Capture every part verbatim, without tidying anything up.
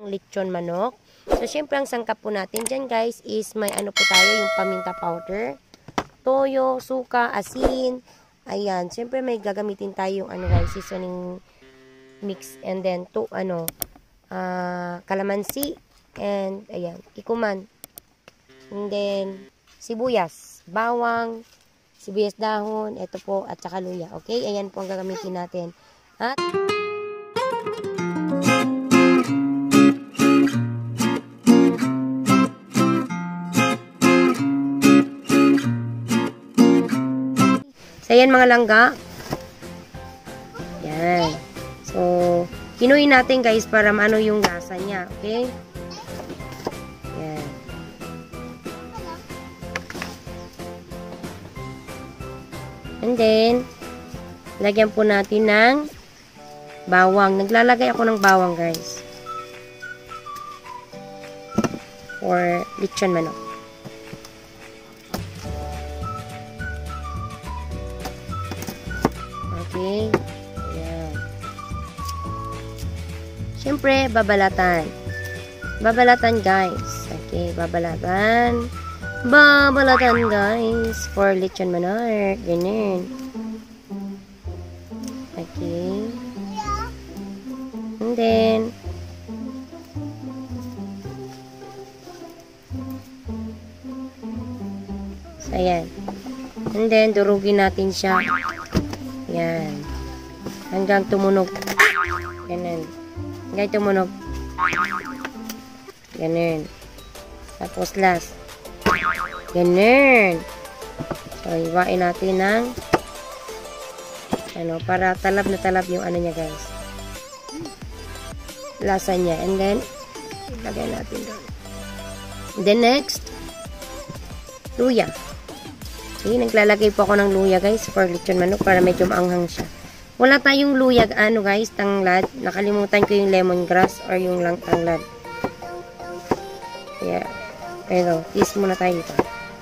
lechon manok. So, syempre, ang sangkap po natin dyan, guys, is may ano po tayo, yung paminta powder, toyo, suka, asin. Ayan. Syempre, may gagamitin tayo yung ano, guys, seasoning mix. And then, to, ano, uh, kalamansi. And, ayan, ikuman. And then, sibuyas, bawang, sibuyas dahon, ito po, at saka luya. Okay? Ayan po ang gagamitin natin. At, so, ayan mga langga. Yan. So, kinuin natin guys para maano yung lasa niya. Okay? Yan. And then, lagyan po natin ng bawang. Naglalagay ako ng bawang guys. For lechon manok. Okay. Ayan. Siyempre, babalatan. Babalatan, guys. Okay, babalatan. Babalatan, guys. For lechon manok. Ganyan. Okay. And then, so, ayan. And then, durugin natin siya. Yan. Hanggang tumunog. Ganun. Hanggang tumunog. Ganun. Tapos last. Ganun. So, iwain natin ng ano, para talab na talab yung ano niya, guys. Lasa niya. And then, ilagay natin doon. Then next, luya. Okay, naglalagay po ako ng luya guys for lechon manok para medyo maanghang siya. Wala tayong luya ano guys, tanglad. Nakalimutan ko yung lemongrass or yung lang tanglad. Yeah. Pero, kiss muna tayo dito.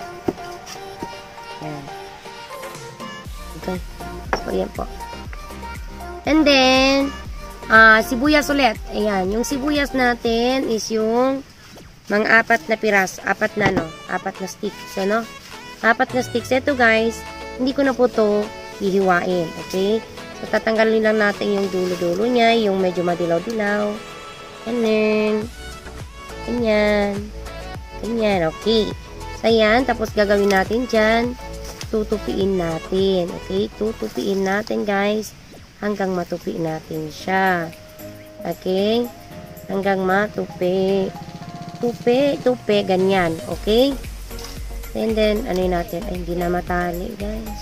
Yan. Okay. So, yan po. And then, uh, sibuyas ulit. Ayan. Yung sibuyas natin is yung mga apat na piras. Apat na, no? Apat na sticks. Ano? Apat na sticks. Ito guys, hindi ko na po ito hihiwain. Okay? So, tatanggalin lang natin yung dulo-dulo niya, yung medyo madilaw-dilaw. Ganyan. Ganyan. Ganyan. Okay. So, yan. Tapos, gagawin natin dyan. Tutupiin natin. Okay? Tutupiin natin guys. Hanggang matupi natin siya. Okay? Hanggang matupi. Tupi, tupi. Ganyan. Okay? And then, ano yun natin? Ay, hindi na matali, guys.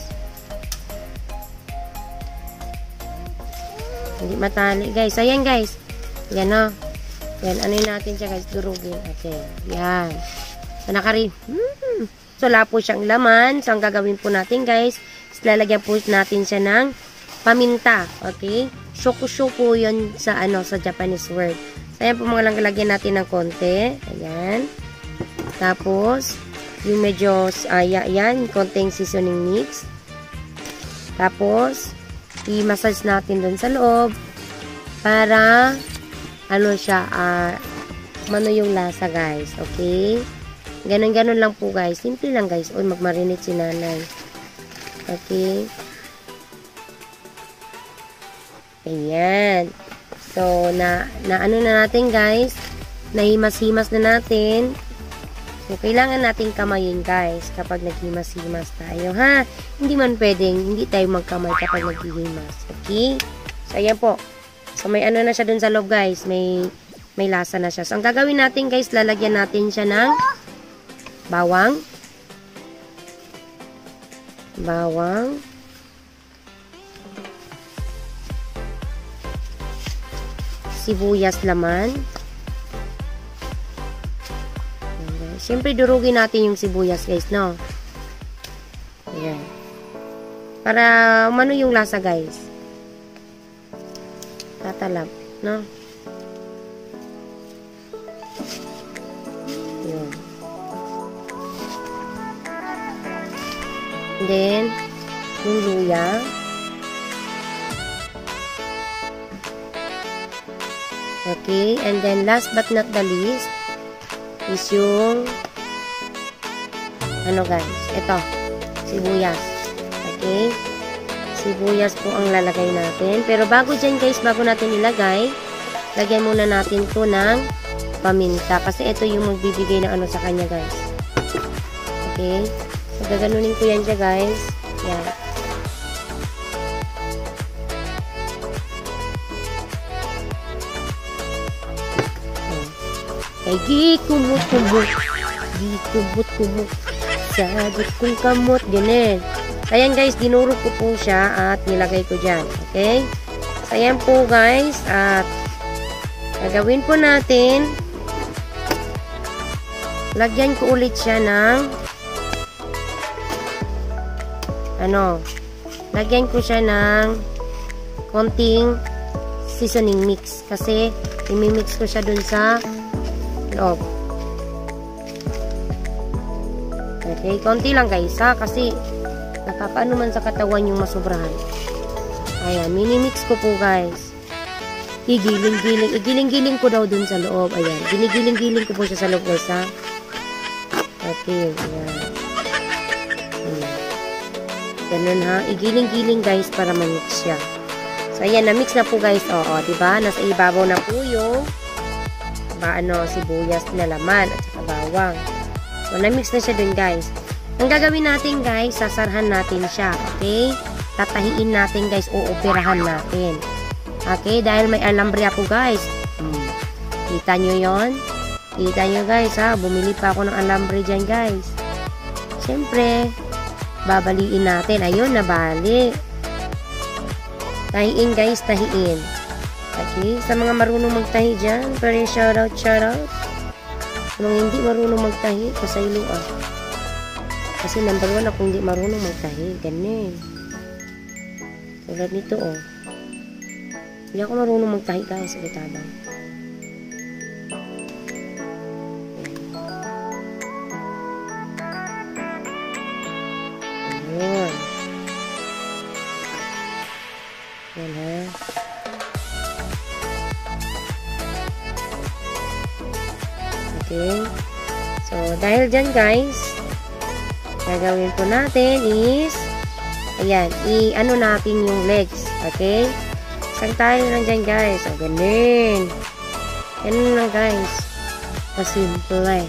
Hindi matali, guys. Ayan, guys. Yan, o. Yan, ano yun natin siya, guys? Durugin. Okay. Yan. So, nakari... Hmm. So, wala po siyang laman. So, ang gagawin po natin, guys, is lalagyan po natin siya ng paminta. Okay? Shoku-shoku po yun sa, ano, sa Japanese word. So, ayan po mga lang lagyan natin ng konti. Ayan. Tapos, yung medyo, uh, yan, konting seasoning mix. Tapos, i-massage natin dun sa loob para, ano siya, uh, mano yung lasa, guys. Okay? Ganon-ganon lang po, guys. Simple lang, guys. Uy, magmarinate si nanay. Okay? Ayan. So, na, na ano na natin, guys. Nahimas-himas na natin. So, kailangan nating kamayin guys kapag naghimas-himas tayo, ha? Hindi man pwedeng, hindi tayo magkamay kapag naghihimas. Okay? So, ayan po. So, may ano na siya dun sa loob, guys. May, may lasa na siya. So, ang gagawin natin, guys, lalagyan natin siya ng bawang. Bawang. Sibuyas laman. Siyempre, durugin natin yung sibuyas, guys, no? Ayan. Para, umano yung lasa, guys. Tatalab, no? Ayan. And then, yung luya. Okay, and then last but not the least is yung ano guys, ito, sibuyas. Okay, sibuyas po ang lalagay natin. Pero bago dyan guys, bago natin ilagay, lagyan muna natin to ng paminta. Kasi ito yung magbibigay ng ano sa kanya guys. Okay, so gaganunin ko yan siya guys. Yan. Ay, gikumot-kumot. Gikumot-kumot. Sagot kong kamot. Ganun. Ayan guys, dinurog ko po siya at nilagay ko dyan. Okay? So, ayan po guys. At gagawin po natin. Lagyan ko ulit siya ng ano. Lagyan ko siya ng konting seasoning mix. Kasi imimix ko siya dun sa loob. Okay, konti lang guys ha, kasi nakakaano man sa katawan yung masubrahan. Ayan, minimix ko po guys. Igiling-giling, igiling-giling ko daw dun sa loob. Ayan, ginigiling-giling ko po siya sa loob guys ha. Okay, ayan. Ayan. Ganun ha, igiling-giling guys para ma-mix siya. So ayan, na-mix na po guys. Oo, diba? Nasa ibabaw na po yung ba, ano, sibuyas na laman at saka bawang. So, na-mix na siya dun guys. Ang gagawin natin guys, sasarhan natin siya. Okay? Tatahiin natin guys, uoperahan natin. Okay? Dahil may alambre ako guys. Hmm. Kita nyo yon? Kita nyo guys ha? Bumili pa ako ng alambre dyan guys. Siyempre, babaliin natin. Ayun, nabali. Tahiin guys, tahiin. Okay, sa mga marunong magtahi dyan, pero shoutout, shoutout. Sa mga hindi marunong magtahi, pasaylo ah. Kasi number one ako hindi marunong magtahi. Ganun. Tulad nito oh. Hindi ako marunong magtahi guys, ulitabang. Ayun. Yan ha. Okay. So, dahil dyan guys, gagawin po natin is, ayan, i-ano natin yung legs. Okay? Isang tayo lang dyan guys. O, ganun. Ganun lang guys. Kasimple.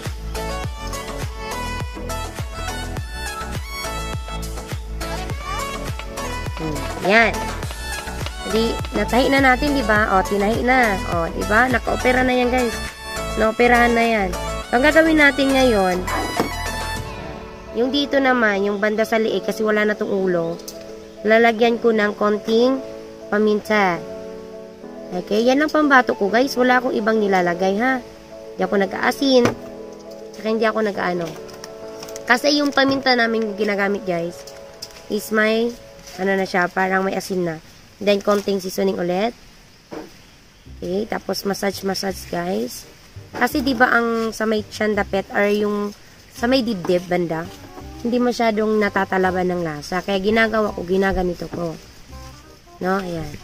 Hmm, ayan. Jadi, natahi na natin, diba? O, tinahi na. O, diba? Naka-opera na yan guys. Na-operahan na yan. Ang gagawin natin ngayon, yung dito naman, yung banda sa liig, kasi wala na tong ulo, lalagyan ko ng konting paminta. Okay, yan lang pambato ko guys. Wala akong ibang nilalagay ha. Hindi ako nag-aasin. Saka hindi ako nag-ano. Kasi yung paminta namin ginagamit guys, is may, ano na siya, parang may asin na. Then, konting seasoning ulit. Okay, tapos massage-massage guys. Kasi diba ang sa may tiyan dapet or yung sa may dibdib banda, hindi masyadong natatalaban ng lasa. Kaya ginagawa ko, ginaganito ko. No, ayan.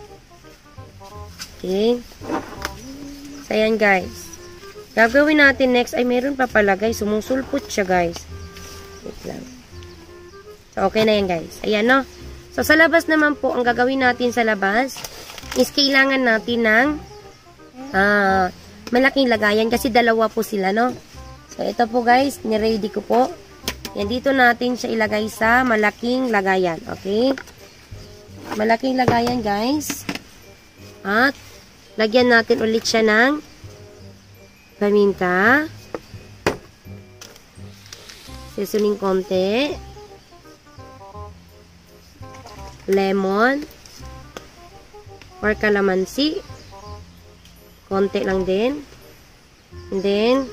Okay. So, ayan guys. Gagawin natin next, ay meron pa pala guys. Sumusulpot siya guys. Wait lang. So, okay na yan guys. Ayan no. So, sa labas naman po, ang gagawin natin sa labas is kailangan natin ng ah, uh, malaking lagayan kasi dalawa po sila, no? So, ito po guys, niready ko po. Yan, dito natin siya ilagay sa malaking lagayan, okay? Malaking lagayan, guys. At, lagyan natin ulit siya ng paminta. Seasoning konti. Lemon. Or kalamansi. Konti lang din. And then,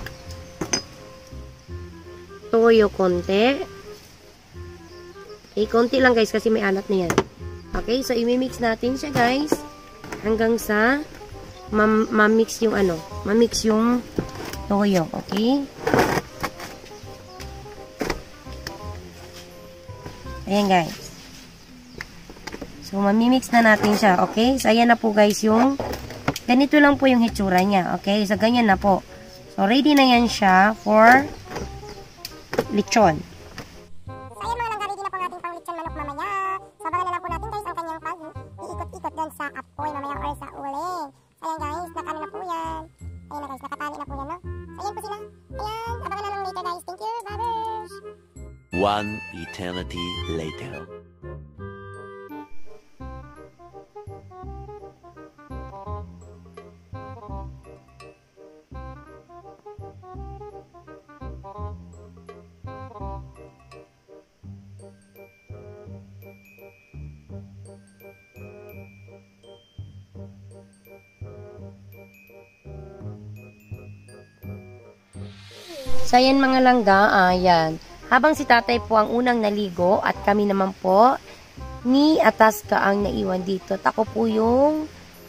toyo konti. Okay, konti lang guys kasi may alat na yan. Okay, so imimix natin siya guys. Hanggang sa ma-mix yung ano, ma-mix yung toyo. Okay? Ayan guys. So, mamimix na natin siya. Okay? So, ayan na po guys yung Ganito lang po yung hitsura niya. Okay? So, ganyan na po. So, ready na yan siya for lechon. So, ayan mga langga, ready na po ang ating pang lechon manok mamaya. So, abangan na lang po natin guys ang kanyang pag-iikot-ikot doon sa apoy mamaya or sa uling. So, ayan guys, nakano na po yan. Ayan na guys, nakatali na po yan, no? So, ayan po sila. Ayan, abangan na lang later guys. Thank you, babush! One eternity later. So, ayan mga langga, ayan. Habang si tatay po ang unang naligo at kami naman po ni Ataska ang naiwan dito. Ako po yung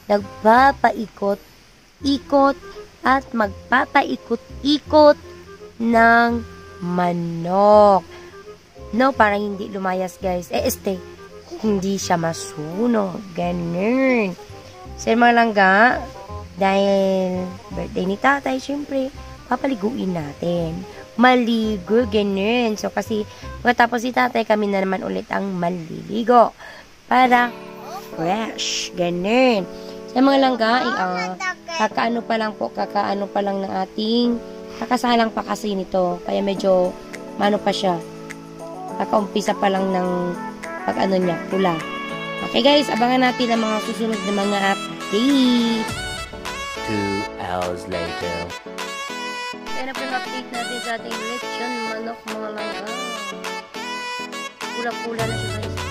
nagpapaikot-ikot at magpapaikot-ikot ng manok. No, parang hindi lumayas guys. Eh, este, hindi siya masunog. Ganun. So, mga langga, dahil birthday ni tatay, syempre, papaliguin natin. Maligo, ganun. So, kasi, pagkatapos si tatay, kami na naman ulit ang maliligo. Para fresh. Ganun. So, mga langga, uh, kakaano pa lang po, kakaano pa lang ng ating, kakasalang pa kasi nito. Kaya medyo, mano pa siya. Kakaumpisa pa lang ng, pag ano niya, pula. Okay guys, abangan natin ang mga susunod na mga update. Two hours later. Kaya na po yung update natin sa ating lechon manok mga langga. Pula-pula na siya guys.